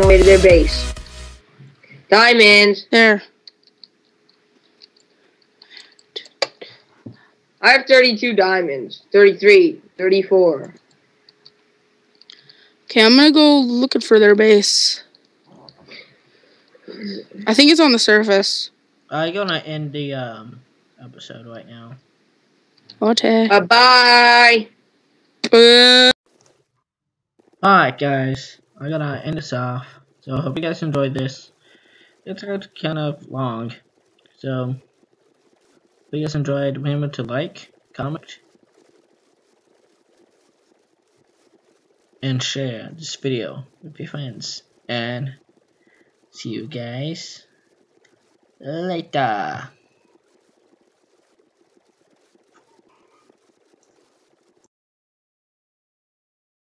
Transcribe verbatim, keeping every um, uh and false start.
way to their base. Diamonds. There. I have thirty-two diamonds. thirty-three. thirty-four. Okay, I'm gonna go looking for their base. I think it's on the surface. I'm gonna end the um episode right now. Okay. Bye-bye. Uh, Alright guys, I gotta end this off. So I hope you guys enjoyed this. It's kind of long. So if you guys enjoyed, remember to like, comment, and share this video with your friends. And see you guys later.